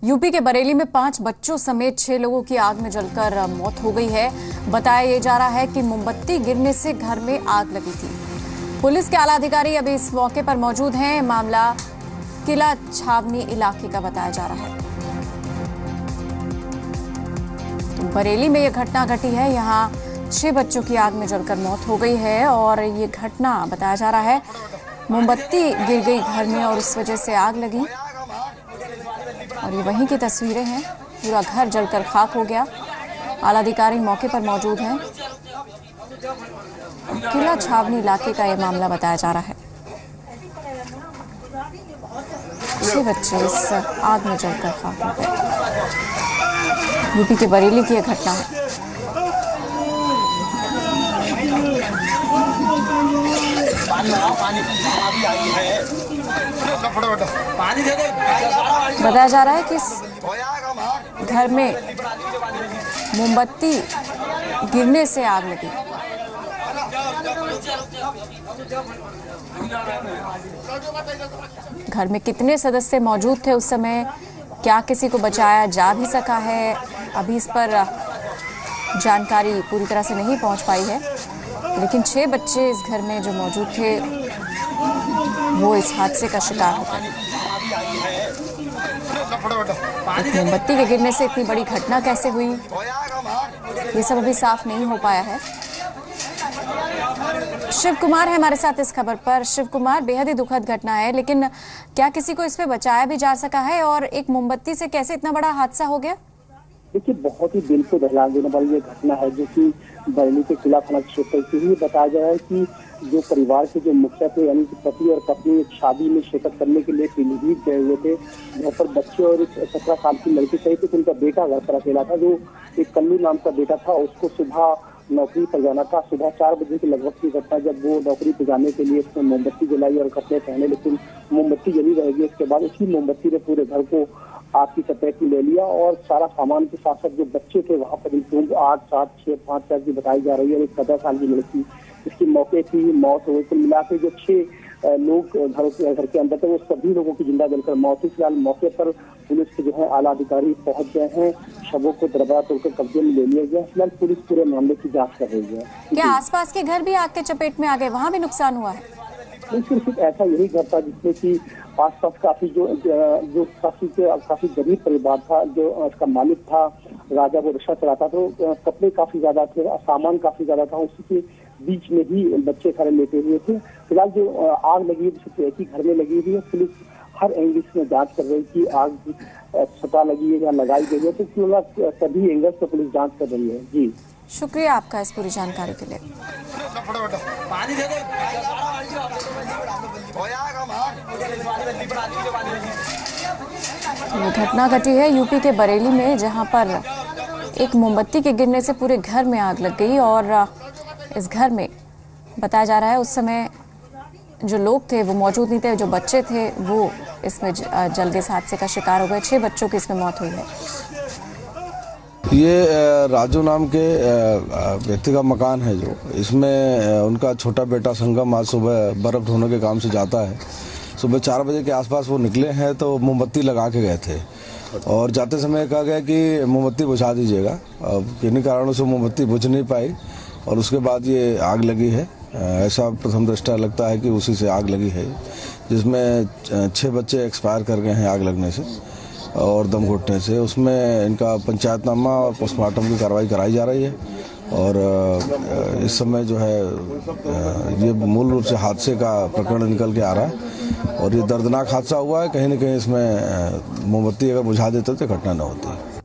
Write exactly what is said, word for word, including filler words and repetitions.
UP के बरेली में पांच बच्चों समेत छह लोगों की आग में जलकर मौत हो गई है। बताया ये जा रहा है कि मोमबत्ती गिरने से घर में आग लगी थी। पुलिस के आला अधिकारी अभी इस मौके पर मौजूद हैं। मामला किला छावनी इलाके का बताया जा रहा है। तो बरेली में यह घटना घटी है। यहाँ छह बच्चों की आग में जलकर मौत हो गई है और ये घटना बताया जा रहा है मोमबत्ती गिर गई घर में और इस वजह से आग लगी। और ये वहीं की तस्वीरें हैं। पूरा घर जलकर खाक हो गया। आला अधिकारी मौके पर मौजूद हैं। किला छावनी इलाके का ये मामला बताया जा रहा है। छह बच्चे इस आग में जलकर खाक हो गए। यूपी के बरेली की यह घटना है। बताया जा रहा है कि इस घर में मोमबत्ती गिरने से आग लगी। घर में कितने सदस्य मौजूद थे उस समय, क्या किसी को बचाया जा भी सका है, अभी इस पर जानकारी पूरी तरह से नहीं पहुंच पाई है। लेकिन छह बच्चे इस घर में जो मौजूद थे वो इस हादसे का शिकार हो गए। मोमबत्ती के गिरने से इतनी बड़ी घटना कैसे हुई, ये सब अभी साफ नहीं हो पाया है। शिव कुमार है हमारे साथ इस खबर पर। शिव कुमार, बेहद ही दुखद घटना है, लेकिन क्या किसी को इस पे बचाया भी जा सका है और एक मोमबत्ती से कैसे इतना बड़ा हादसा हो गया? देखिए, बहुत ही दिल को दहला देने वाली ये घटना है जो कि बरेली के किला थाना क्षेत्र से ही बताया जा रहा है कि जो परिवार के जो मुखिया थे यानी कि पति और पत्नी एक शादी में शिरकत करने के लिए पीलीभीत गए हुए थे, जहाँ पर बच्चे और एक सत्रह साल की लड़की सहित तो उनका बेटा घर पर अकेला था। जो एक कल्लू नाम का बेटा था, उसको सुबह नौकरी पर जाना था। सुबह चार बजे के लगभग की घटना, जब वो नौकरी पर जाने के लिए उसने मोमबत्ती जलाई और कपड़े पहने, लेकिन मोमबत्ती जली रहेगी। उसके बाद उसी मोमबत्ती ने पूरे घर को आग की चपेट में ले लिया और सारा सामान के साथ साथ जो बच्चे थे वहां पर उम्र आठ सात छह पाँच साल की बताई जा रही है। एक सत्रह साल की लड़की, इसकी मौके की मौत हो गई। कुल मिला के जो छह लोग घर के घर के अंदर थे वो सभी लोगों की जिंदा जलकर मौत हुई। फिलहाल मौके पर पुलिस के जो है आला अधिकारी पहुंच गए हैं। शवों को दरबार तोड़कर कब्जे में ले लिया गया। फिलहाल पुलिस पूरे मामले की जाँच कर रही है। क्या आसपास के घर भी आग के चपेट में आ गए, वहाँ भी नुकसान हुआ है? सिर्फ ऐसा यही घर था जिसमें कि आसपास काफी जो जो काफी काफी गरीब परिवार था। जो उसका मालिक था राजा, वो रिक्शा चलाता, तो कपड़े काफी ज्यादा थे, सामान काफी ज्यादा था। उसी के बीच में ही बच्चे सारे लेटे हुए थे। फिलहाल जो आग लगी है एक ही घर में लगी हुई है। पुलिस हर एंगल में जांच कर रही है कि आग छता लगी है या लगाई गई है, तो सभी एंगल से पुलिस जांच कर रही है। जी, शुक्रिया आपका इस पूरी जानकारी के लिए। ये घटना घटी है यूपी के बरेली में, जहां पर एक मोमबत्ती के गिरने से पूरे घर में आग लग गई और इस घर में बताया जा रहा है उस समय जो लोग थे वो मौजूद नहीं थे। जो बच्चे थे वो इसमें जल के हादसे का शिकार हो गए। छह बच्चों की इसमें मौत हुई है। ये राजू नाम के व्यक्ति का मकान है। जो इसमें उनका छोटा बेटा संगम आज सुबह बर्फ ढोने के काम से जाता है। सुबह चार बजे के आसपास वो निकले हैं तो मोमबत्ती लगा के गए थे और जाते समय कहा गया कि मोमबत्ती बुझा दीजिएगा। अब किन्हीं कारणों से मोमबत्ती बुझ नहीं पाई और उसके बाद ये आग लगी है। ऐसा प्रथम दृष्टया लगता है कि उसी से आग लगी है, जिसमें छः बच्चे एक्सपायर कर गए हैं आग लगने से और दम घुटने से। उसमें इनका पंचायतनामा और पोस्टमार्टम की कार्रवाई कराई जा रही है और इस समय जो है ये मूल रूप से हादसे का प्रकरण निकल के आ रहा है और ये दर्दनाक हादसा हुआ है। कहीं ना कहीं इसमें मोमबत्ती अगर बुझा देते तो घटना न होती।